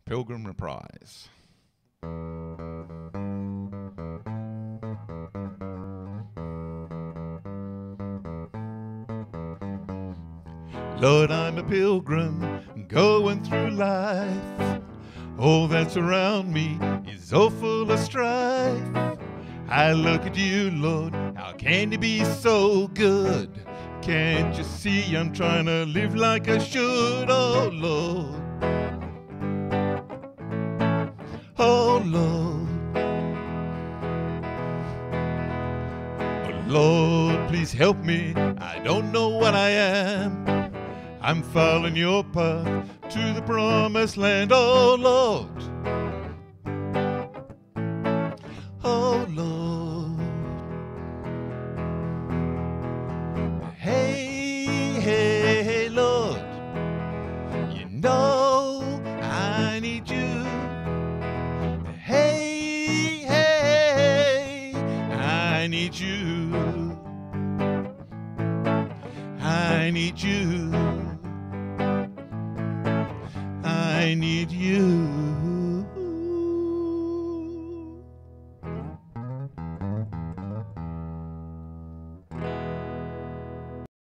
Pilgrim Reprise. Lord, I'm a pilgrim going through life. All that's around me is all full of strife. I look at you, Lord, how can you be so good? Can't you see I'm trying to live like I should? Oh, Lord. Oh, Lord. Oh, Lord, please help me. I don't know what I am. I'm following your path to the promised land. Oh, Lord. Oh, Lord. Hey, hey, hey, Lord. You know I need you. Hey, hey, I need you. I need you. I need you.